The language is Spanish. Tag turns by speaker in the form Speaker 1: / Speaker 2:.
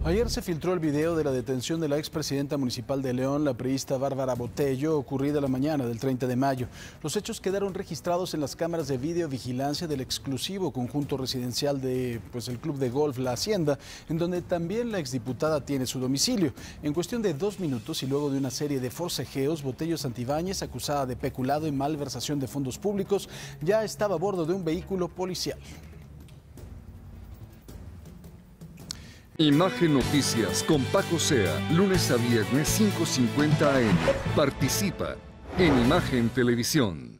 Speaker 1: Ayer se filtró el video de la detención de la expresidenta municipal de León, la priista Bárbara Botello, ocurrida la mañana del 30 de mayo. Los hechos quedaron registrados en las cámaras de videovigilancia del exclusivo conjunto residencial de el club de golf La Hacienda, en donde también la exdiputada tiene su domicilio. En cuestión de 2 minutos y luego de una serie de forcejeos, Botello Santibáñez, acusada de peculado y malversación de fondos públicos, ya estaba a bordo de un vehículo policial.
Speaker 2: Imagen Noticias con Paco Sea, lunes a viernes 5:50 AM. Participa en Imagen Televisión.